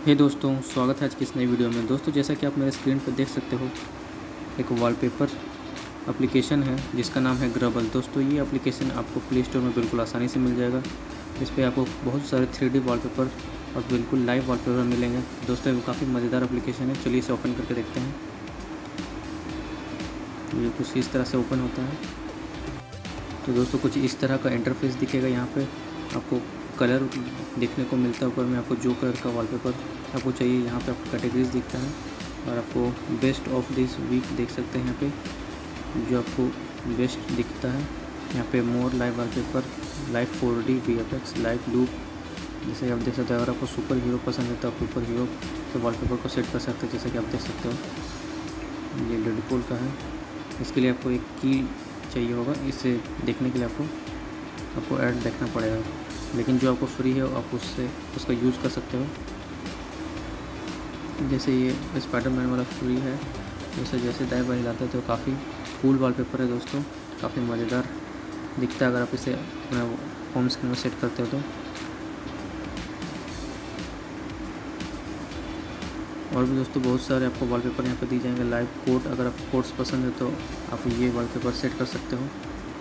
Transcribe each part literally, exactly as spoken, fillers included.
हे hey दोस्तों, स्वागत है आज की इस नई वीडियो में। दोस्तों, जैसा कि आप मेरे स्क्रीन पर देख सकते हो, एक वॉलपेपर एप्लीकेशन है जिसका नाम है ग्रबल। दोस्तों, ये एप्लीकेशन आपको प्ले स्टोर में बिल्कुल आसानी से मिल जाएगा। इस पर आपको बहुत सारे थ्री डी वॉलपेपर और बिल्कुल लाइव वॉलपेपर मिलेंगे। दोस्तों, ये काफ़ी मज़ेदार एप्लीकेशन है। चलिए इसे ओपन करके देखते हैं। ये कुछ इस तरह से ओपन होता है। तो दोस्तों, कुछ इस तरह का इंटरफेस दिखेगा। यहाँ पे आपको कलर देखने को मिलता है। ऊपर में आपको जो कलर का वॉलपेपर आपको चाहिए, यहाँ पे आपको कैटेगरीज दिखता है और आपको बेस्ट ऑफ दिस वीक देख सकते हैं। यहाँ पे जो आपको बेस्ट दिखता है, यहाँ पे more live wallpaper, live four D V F X, live loop, जैसे आप देख सकते हो। अगर आपको सुपर हीरो पसंद है तो आप सुपर हीरो के वॉलपेपर को सेट कर सकते हैं, जैसे कि आप देख सकते हो। ये डेडपूल का है। इसके लिए आपको एक की चाहिए होगा। इसे देखने के लिए आपको आपको ऐड देखना पड़ेगा, लेकिन जो आपको फ्री है आप उससे उसका यूज़ कर सकते हो। जैसे ये स्पाइडरमैन वाला फ्री है, जैसे जैसे दाएं बाएं हिलाते हैं तो काफ़ी कूल वॉलपेपर है दोस्तों, काफ़ी मज़ेदार दिखता है अगर आप इसे अपना होम स्क्रीन में सेट करते हो तो। और भी दोस्तों बहुत सारे आपको वॉलपेपर यहाँ पे दी जाएंगे। लाइव कोड, अगर आपको कोड्स पसंद है तो आप ये वॉलपेपर सेट कर सकते हो।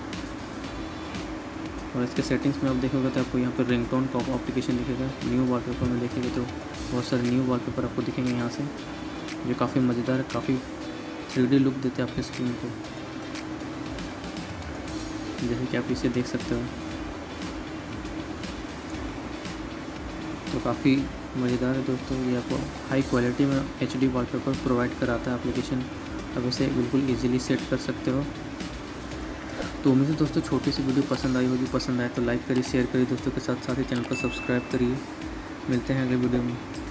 और इसके सेटिंग्स में आप देखोगे तो आपको यहाँ पर रिंगटोन का एप्लीकेशन दिखेगा। न्यू वॉलपेपर में देखेंगे तो बहुत सारे न्यू वॉलपेपर आपको दिखेंगे यहाँ से, जो काफ़ी मज़ेदार है, काफ़ी थ्री डी लुक देते हैं आपके स्क्रीन को, जैसे कि आप इसे देख सकते हो। तो काफ़ी मज़ेदार है दोस्तों। ये आपको हाई क्वालिटी में एच डी वॉलपेपर प्रोवाइड कराता है एप्लीकेशन। आप इसे बिल्कुल ईजिली सेट कर सकते हो। तो उम्मीद है दोस्तों छोटी सी वीडियो पसंद आई होगी। पसंद आए तो लाइक करिए, शेयर करिए दोस्तों के साथ, साथ ही चैनल को सब्सक्राइब करिए। मिलते हैं अगले वीडियो में।